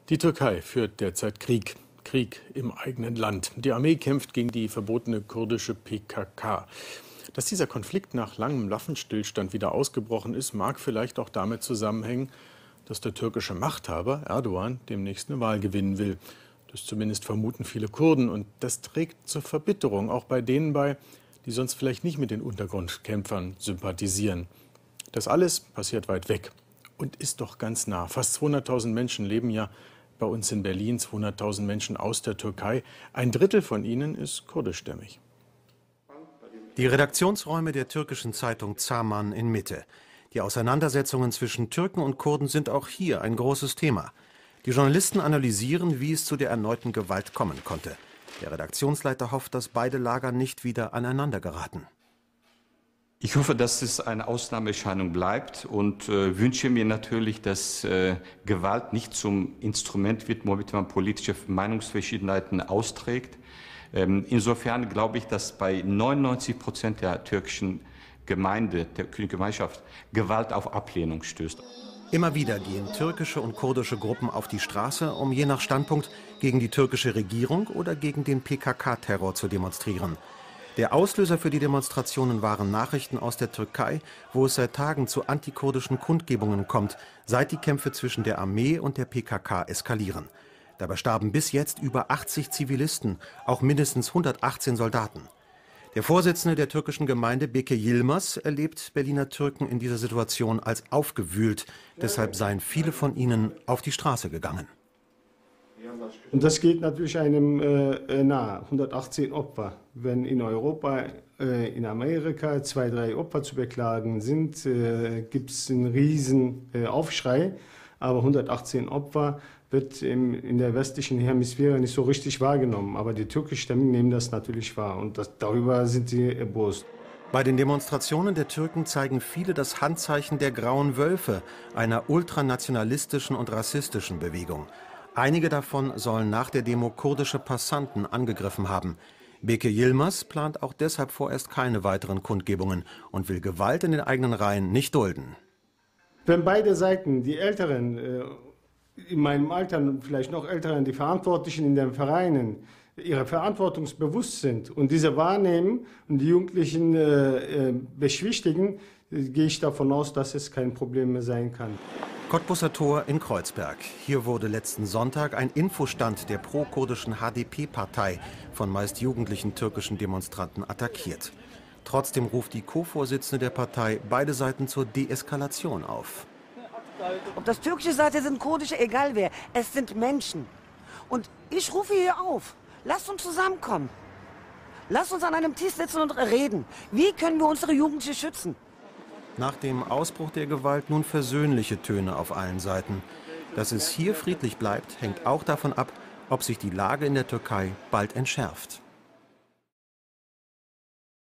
Die Türkei führt derzeit Krieg. Krieg im eigenen Land. Die Armee kämpft gegen die verbotene kurdische PKK. Dass dieser Konflikt nach langem Waffenstillstand wieder ausgebrochen ist, mag vielleicht auch damit zusammenhängen, dass der türkische Machthaber Erdogan demnächst eine Wahl gewinnen will. Das zumindest vermuten viele Kurden. Und das trägt zur Verbitterung auch bei denen bei, die sonst vielleicht nicht mit den Untergrundkämpfern sympathisieren. Das alles passiert weit weg und ist doch ganz nah. Fast 200.000 Menschen leben ja bei uns in Berlin, 200.000 Menschen aus der Türkei. Ein Drittel von ihnen ist kurdischstämmig. Die Redaktionsräume der türkischen Zeitung Zaman in Mitte. Die Auseinandersetzungen zwischen Türken und Kurden sind auch hier ein großes Thema. Die Journalisten analysieren, wie es zu der erneuten Gewalt kommen konnte. Der Redaktionsleiter hofft, dass beide Lager nicht wieder aneinander geraten. Ich hoffe, dass es eine Ausnahmeerscheinung bleibt und wünsche mir natürlich, dass Gewalt nicht zum Instrument wird, womit man politische Meinungsverschiedenheiten austrägt. Insofern glaube ich, dass bei 99% der türkischen Gemeinschaft Gewalt auf Ablehnung stößt. Immer wieder gehen türkische und kurdische Gruppen auf die Straße, um je nach Standpunkt gegen die türkische Regierung oder gegen den PKK-Terror zu demonstrieren. Der Auslöser für die Demonstrationen waren Nachrichten aus der Türkei, wo es seit Tagen zu antikurdischen Kundgebungen kommt, seit die Kämpfe zwischen der Armee und der PKK eskalieren. Dabei starben bis jetzt über 80 Zivilisten, auch mindestens 118 Soldaten. Der Vorsitzende der türkischen Gemeinde Beke Yilmaz erlebt Berliner Türken in dieser Situation als aufgewühlt. Deshalb seien viele von ihnen auf die Straße gegangen. Und das geht natürlich einem nahe, 118 Opfer. Wenn in Europa, in Amerika 2, 3 Opfer zu beklagen sind, gibt es einen riesen Aufschrei. Aber 118 Opfer wird in der westlichen Hemisphäre nicht so richtig wahrgenommen. Aber die türkischstämmigen nehmen das natürlich wahr und darüber sind sie erbost. Bei den Demonstrationen der Türken zeigen viele das Handzeichen der Grauen Wölfe, einer ultranationalistischen und rassistischen Bewegung. Einige davon sollen nach der Demo kurdische Passanten angegriffen haben. Beke Yilmaz plant auch deshalb vorerst keine weiteren Kundgebungen und will Gewalt in den eigenen Reihen nicht dulden. Wenn beide Seiten, die Älteren, in meinem Alter und vielleicht noch Älteren, die Verantwortlichen in den Vereinen, ihre Verantwortungsbewusst sind und diese wahrnehmen und die Jugendlichen beschwichtigen, gehe ich davon aus, dass es kein Problem mehr sein kann. Cottbuser Tor in Kreuzberg. Hier wurde letzten Sonntag ein Infostand der pro-kurdischen HDP-Partei von meist jugendlichen türkischen Demonstranten attackiert. Trotzdem ruft die Co-Vorsitzende der Partei beide Seiten zur Deeskalation auf. Ob das türkische Seite sind, kurdische, egal wer, es sind Menschen. Und ich rufe hier auf, lasst uns zusammenkommen. Lasst uns an einem Tisch sitzen und reden. Wie können wir unsere Jugendlichen schützen? Nach dem Ausbruch der Gewalt nun versöhnliche Töne auf allen Seiten. Dass es hier friedlich bleibt, hängt auch davon ab, ob sich die Lage in der Türkei bald entschärft.